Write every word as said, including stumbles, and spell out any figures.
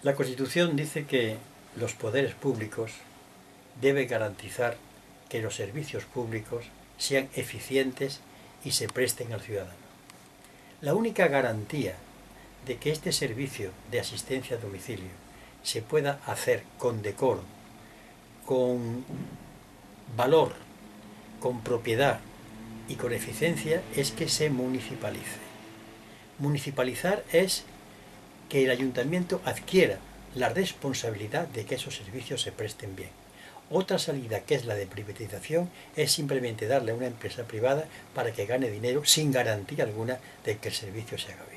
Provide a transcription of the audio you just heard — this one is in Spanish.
La Constitución dice que los poderes públicos deben garantizar que los servicios públicos sean eficientes y se presten al ciudadano. La única garantía de que este servicio de asistencia a domicilio se pueda hacer con decoro, con valor, con propiedad y con eficiencia es que se municipalice. Municipalizar es que el ayuntamiento adquiera la responsabilidad de que esos servicios se presten bien. Otra salida, que es la de privatización, es simplemente darle a una empresa privada para que gane dinero sin garantía alguna de que el servicio se haga bien.